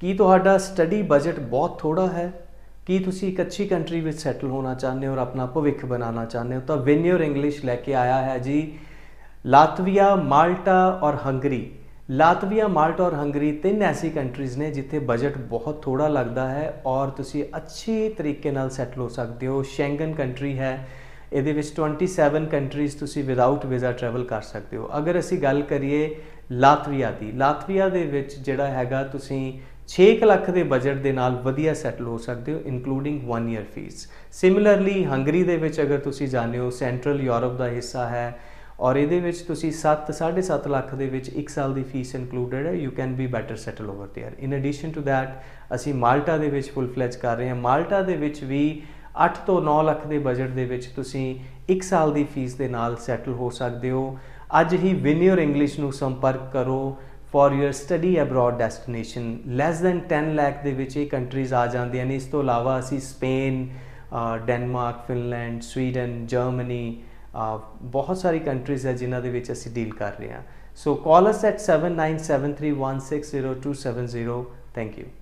ਕੀ ਤੁਹਾਡਾ study budget ਬਹੁਤ ਥੋੜਾ ਹੈ? ਕੀ ਤੁਸੀਂ ਇੱਕ ਅੱਛੀ ਕੰਟਰੀ ਵਿੱਚ ਸੈਟਲ ਹੋਣਾ ਚਾਹੁੰਦੇ ਹੋ ਔਰ ਆਪਣਾ ਭਵਿੱਖ ਬਣਾਉਣਾ ਚਾਹੁੰਦੇ ਹੋ? ਤਾਂ ਵਿਨ योर ਇੰਗਲਿਸ਼ ਲੈ ਕੇ ਆਇਆ ਹੈ ਜੀ ਲਾਤਵੀਆ, ਮਾਲਟਾ ਔਰ ਹੰਗਰੀ। ਲਾਤਵੀਆ, ਮਾਲਟਾ ਔਰ ਹੰਗਰੀ ਤਿੰਨ ਐਸੀ ਕੰਟਰੀਜ਼ ਨੇ ਜਿੱਥੇ ਬਜਟ ਬਹੁਤ ਥੋੜਾ ਲੱਗਦਾ ਹੈ ਔਰ ਤੁਸੀਂ ਅੱਛੇ ਤਰੀਕੇ ਨਾਲ ਸੈਟਲ ਹੋ ਸਕਦੇ ਹੋ। ਸ਼ੈਂਗਨ ਕੰਟਰੀ ਹੈ, ਇਹਦੇ ਵਿੱਚ 27 ਕੰਟਰੀਜ਼ ਤੁਸੀਂ ਵਿਦਆਊਟ ਵੀਜ਼ਾ ਟਰੈਵਲ ਕਰ ਸਕਦੇ ਹੋ। ਅਗਰ ਅਸੀਂ ਗੱਲ ਕਰੀਏ ਲਾਤਵੀਆ ਦੀ, ਲਾਤਵੀਆ ਦੇ ਵਿੱਚ ਜਿਹੜਾ ਹੈਗਾ ਤੁਸੀਂ 6 ਲੱਖ ਦੇ ਬਜਟ ਦੇ ਨਾਲ ਵਧੀਆ ਸੈਟਲ ਹੋ ਸਕਦੇ ਹੋ including 1 year fees. Similarly Hungary ਦੇ ਵਿੱਚ ਅਗਰ ਤੁਸੀਂ ਜਾਣਦੇ ਹੋ ਸੈਂਟਰਲ ਯੂਰਪ ਦਾ ਹਿੱਸਾ ਹੈ ਔਰ ਇਹਦੇ ਵਿੱਚ ਤੁਸੀਂ 7.5 ਲੱਖ ਦੇ ਵਿੱਚ 1 ਸਾਲ ਦੀ ਫੀਸ ਇਨਕਲੂਡਡ ਹੈ। You can be better settle over there. In addition to that ਅਸੀਂ ਮਾਲਟਾ ਦੇ ਵਿੱਚ ਫੁੱਲ ਫਲੈਜ ਕਰ ਰਹੇ ਹਾਂ। ਮਾਲਟਾ ਦੇ ਵਿੱਚ ਵੀ 8 ਤੋਂ 9 ਲੱਖ ਦੇ ਬਜਟ ਦੇ ਵਿੱਚ ਤੁਸੀਂ 1 ਸਾਲ ਦੀ ਫੀਸ ਦੇ ਨਾਲ ਸੈਟਲ ਹੋ ਸਕਦੇ ਹੋ। ਅੱਜ ਹੀ ਵਿਨ योर ਇੰਗਲਿਸ਼ ਨੂੰ ਸੰਪਰਕ ਕਰੋ for your study abroad destination. Less than 10 lakh ਦੇ ਵਿੱਚ ਇਹ ਕੰਟਰੀਜ਼ ਆ ਜਾਂਦੀਆਂ ਨੇ। ਇਸ ਤੋਂ ਇਲਾਵਾ ਅਸੀਂ ਸਪੇਨ, ਡੈਨਮਾਰਕ, ਫਿਨਲੈਂਡ, ਸਵੀਡਨ, ਜਰਮਨੀ, ਬਹੁਤ ਸਾਰੀ ਕੰਟਰੀਜ਼ ਹੈ ਜਿਨ੍ਹਾਂ ਦੇ ਵਿੱਚ ਅਸੀਂ ਡੀਲ ਕਰ ਰਹੇ ਹਾਂ। So call us at 7973160270। Thank you.